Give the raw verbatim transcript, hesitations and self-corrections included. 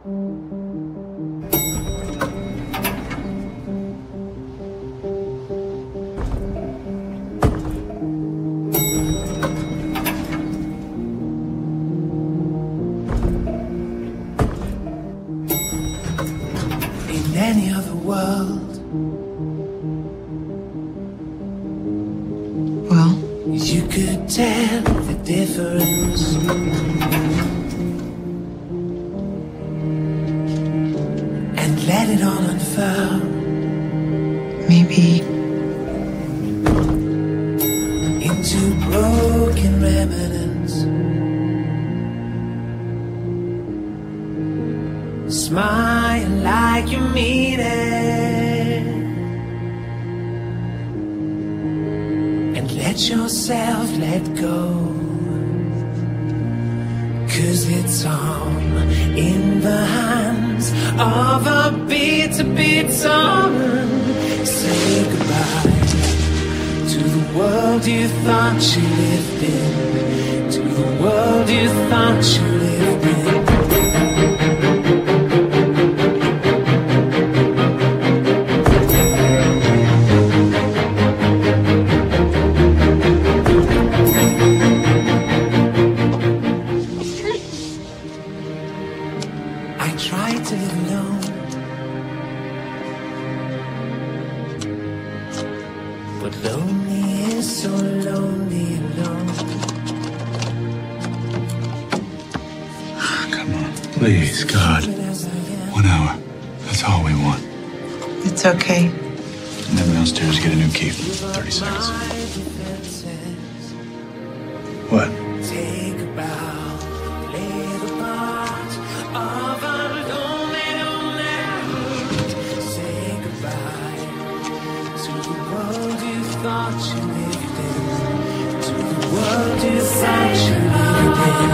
In any other world, Well, you could tell the difference. And let it all unfurl maybe into broken remnants. Smile like you mean it, and let yourself let go. 'Cause it's all in the hands of a bitter, bitter sun. Say goodbye to the world you thought you lived in, to the world you thought you lived in. I try to live alone, but lonely is so lonely alone. Come on, please, God. One hour. That's all we want. it's okay. And then downstairs, get a new key. thirty seconds. What? Take a bow, play the part of a lonely, lonely heart. Say goodbye to the world you thought you lived in, to the world you thought you lived in.